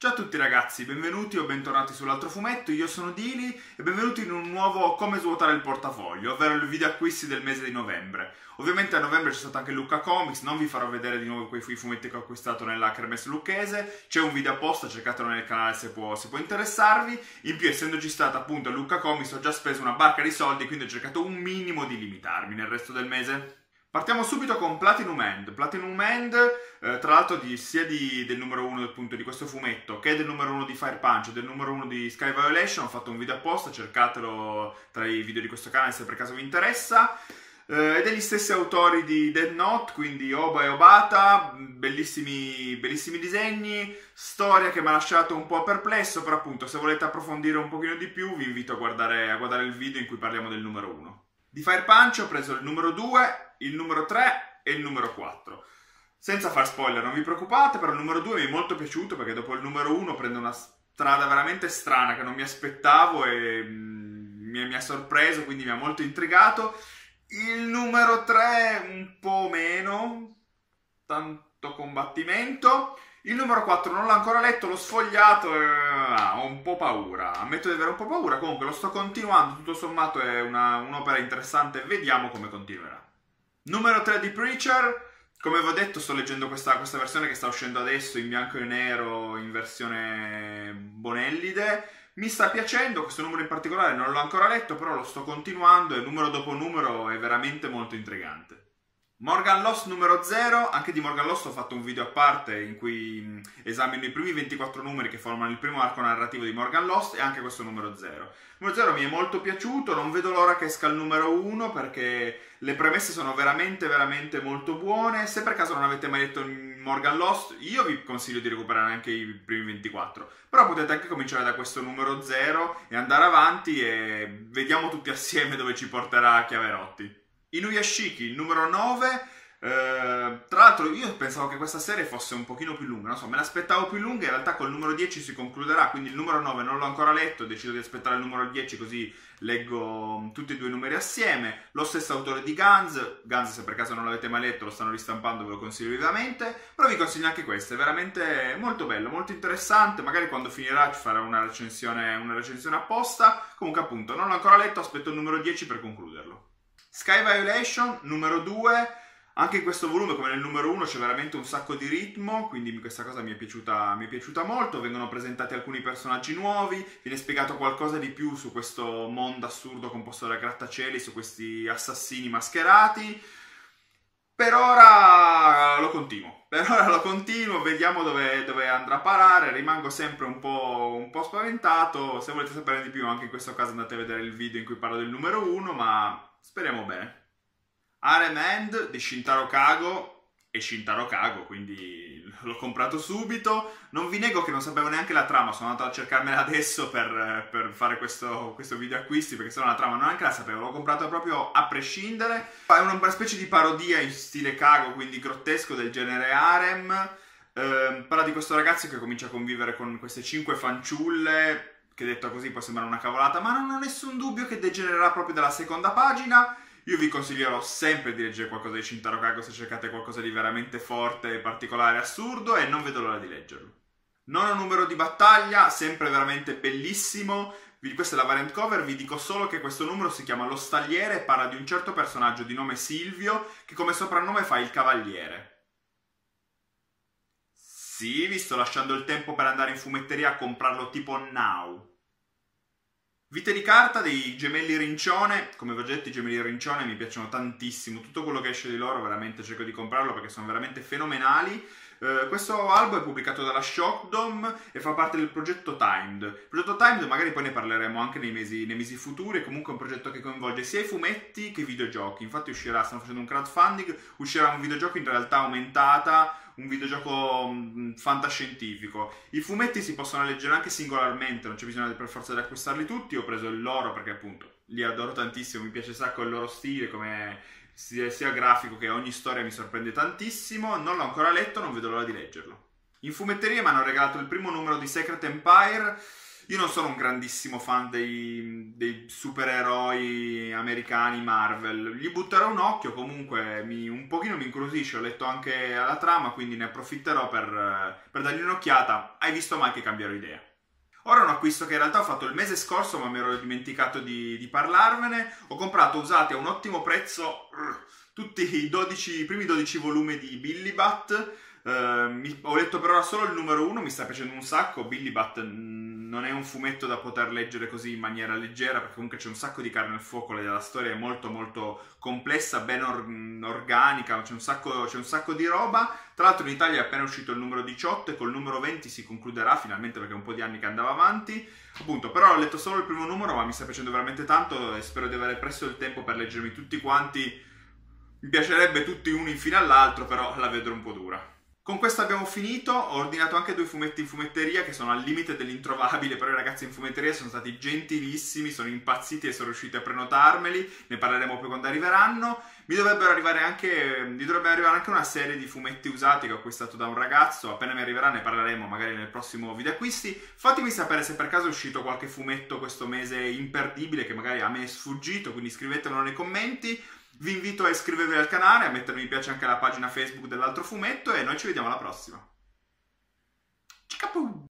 Ciao a tutti ragazzi, benvenuti o bentornati sull'altro fumetto, io sono Dili e benvenuti in un nuovo Come svuotare il portafoglio, ovvero il video acquisti del mese di novembre. Ovviamente a novembre c'è stato anche Lucca Comics, non vi farò vedere di nuovo quei fumetti che ho acquistato nella Kermesse lucchese, c'è un video apposta, cercatelo nel canale se può interessarvi. In più, essendoci stata appunto Lucca Comics, ho già speso una barca di soldi, quindi ho cercato un minimo di limitarmi nel resto del mese. Partiamo subito con Platinum End. Platinum End, tra l'altro sia del numero 1 appunto di questo fumetto che del numero 1 di Fire Punch e del numero 1 di Sky Violation, ho fatto un video apposta, cercatelo tra i video di questo canale se per caso vi interessa. E degli stessi autori di Death Note, quindi Oba e Obata, bellissimi disegni, storia che mi ha lasciato un po' perplesso, però appunto se volete approfondire un pochino di più vi invito a guardare il video in cui parliamo del numero 1. Di Fire Punch ho preso il numero 2, il numero 3 e il numero 4. Senza far spoiler, non vi preoccupate, però il numero 2 mi è molto piaciuto perché dopo il numero 1 prende una strada veramente strana che non mi aspettavo e mi ha sorpreso, quindi mi ha molto intrigato. Il numero 3 un po' meno, tanto combattimento. Il numero 4 non l'ho ancora letto, l'ho sfogliato e ho un po' paura. Ammetto di avere un po' paura, comunque lo sto continuando, tutto sommato è un'opera interessante, vediamo come continuerà. Numero 3 di Preacher, come vi ho detto sto leggendo questa versione che sta uscendo adesso in bianco e nero, in versione Bonellide. Mi sta piacendo, questo numero in particolare non l'ho ancora letto, però lo sto continuando e numero dopo numero è veramente molto intrigante. Morgan Lost numero 0, anche di Morgan Lost ho fatto un video a parte in cui esamino i primi 24 numeri che formano il primo arco narrativo di Morgan Lost e anche questo numero 0. Il numero 0 mi è molto piaciuto, non vedo l'ora che esca il numero 1 perché le premesse sono veramente molto buone. Se per caso non avete mai letto Morgan Lost, io vi consiglio di recuperare anche i primi 24, però potete anche cominciare da questo numero 0 e andare avanti e vediamo tutti assieme dove ci porterà Chiaverotti. Inuyashiki, il numero 9, tra l'altro io pensavo che questa serie fosse un pochino più lunga, non so, me l'aspettavo più lunga, in realtà col numero 10 si concluderà, quindi il numero 9 non l'ho ancora letto, decido di aspettare il numero 10 così leggo tutti e due i numeri assieme. Lo stesso autore di Guns, se per caso non l'avete mai letto lo stanno ristampando, ve lo consiglio vivamente, però vi consiglio anche questo, è veramente molto bello, molto interessante, magari quando finirà ci farò una recensione apposta. Comunque appunto non l'ho ancora letto, aspetto il numero 10 per concluderlo. Sky Violation, numero 2, anche in questo volume come nel numero 1 c'è veramente un sacco di ritmo, quindi questa cosa mi è piaciuta molto, vengono presentati alcuni personaggi nuovi, viene spiegato qualcosa di più su questo mondo assurdo composto da grattacieli, su questi assassini mascherati. Per ora lo continuo, vediamo dove andrà a parare, rimango sempre un po' spaventato. Se volete sapere di più anche in questo caso andate a vedere il video in cui parlo del numero 1, ma speriamo bene. Harem End di Shintaro Kago, e Shintaro Kago, quindi l'ho comprato subito. Non vi nego che non sapevo neanche la trama, sono andato a cercarmela adesso per fare questo video acquisti, perché se no la trama non neanche la sapevo, l'ho comprato proprio a prescindere. È una specie di parodia in stile Kago, quindi grottesco, del genere Harem. Parla di questo ragazzo che comincia a convivere con queste 5 fanciulle, che detto così può sembrare una cavolata, ma non ho nessun dubbio che degenererà proprio dalla seconda pagina. Io vi consiglierò sempre di leggere qualcosa di Shintaro Kago se cercate qualcosa di veramente forte, particolare, assurdo, e non vedo l'ora di leggerlo. Nono numero di battaglia, sempre veramente bellissimo. Questa è la variant cover, vi dico solo che questo numero si chiama Lo Stagliere e parla di un certo personaggio di nome Silvio che come soprannome fa il Cavaliere. Sì, vi sto lasciando il tempo per andare in fumetteria a comprarlo tipo now. Vite di carta dei Gemelli Rincione, come vi ho detto i Gemelli Rincione mi piacciono tantissimo, tutto quello che esce di loro veramente cerco di comprarlo perché sono veramente fenomenali. Questo albo è pubblicato dalla Shockdom e fa parte del progetto Timed. Il progetto Timed magari poi ne parleremo anche nei mesi futuri, è comunque un progetto che coinvolge sia i fumetti che i videogiochi, infatti stanno facendo un crowdfunding, uscirà un videogioco in realtà aumentata, un videogioco fantascientifico. I fumetti si possono leggere anche singolarmente, non c'è bisogno per forza di acquistarli tutti. Ho preso il loro perché appunto li adoro tantissimo, mi piace un sacco il loro stile, come sia grafico che ogni storia mi sorprende tantissimo. Non l'ho ancora letto, non vedo l'ora di leggerlo. In fumetteria mi hanno regalato il primo numero di Secret Empire. Io non sono un grandissimo fan dei supereroi americani Marvel, gli butterò un occhio, comunque un pochino mi incuriosisce, ho letto anche alla trama, quindi ne approfitterò per dargli un'occhiata. Hai visto mai che cambierò idea. Ora è un acquisto che in realtà ho fatto il mese scorso, ma mi ero dimenticato di parlarvene. Ho comprato usati a un ottimo prezzo tutti i primi 12 volumi di Billy Bat. Ho letto per ora solo il numero 1, mi sta piacendo un sacco. Billy Bat non è un fumetto da poter leggere così in maniera leggera, perché comunque c'è un sacco di carne al fuoco, la storia è molto molto complessa, ben organica, c'è un sacco di roba. Tra l'altro in Italia è appena uscito il numero 18 e col numero 20 si concluderà finalmente, perché è un po' di anni che andava avanti. Appunto, però ho letto solo il primo numero, ma mi sta piacendo veramente tanto e spero di avere presto il tempo per leggermi tutti quanti. Mi piacerebbe tutti uno in fine all'altro, però la vedo un po' dura. Con questo abbiamo finito, ho ordinato anche 2 fumetti in fumetteria che sono al limite dell'introvabile, però i ragazzi in fumetteria sono stati gentilissimi, sono impazziti e sono riusciti a prenotarmeli, ne parleremo poi quando arriveranno. Mi dovrebbe arrivare anche una serie di fumetti usati che ho acquistato da un ragazzo, appena mi arriverà ne parleremo magari nel prossimo video acquisti. Fatemi sapere se per caso è uscito qualche fumetto questo mese imperdibile che magari a me è sfuggito, quindi scrivetemelo nei commenti. Vi invito a iscrivervi al canale, a mettere mi piace anche alla pagina Facebook dell'altro fumetto e noi ci vediamo alla prossima. Ciao!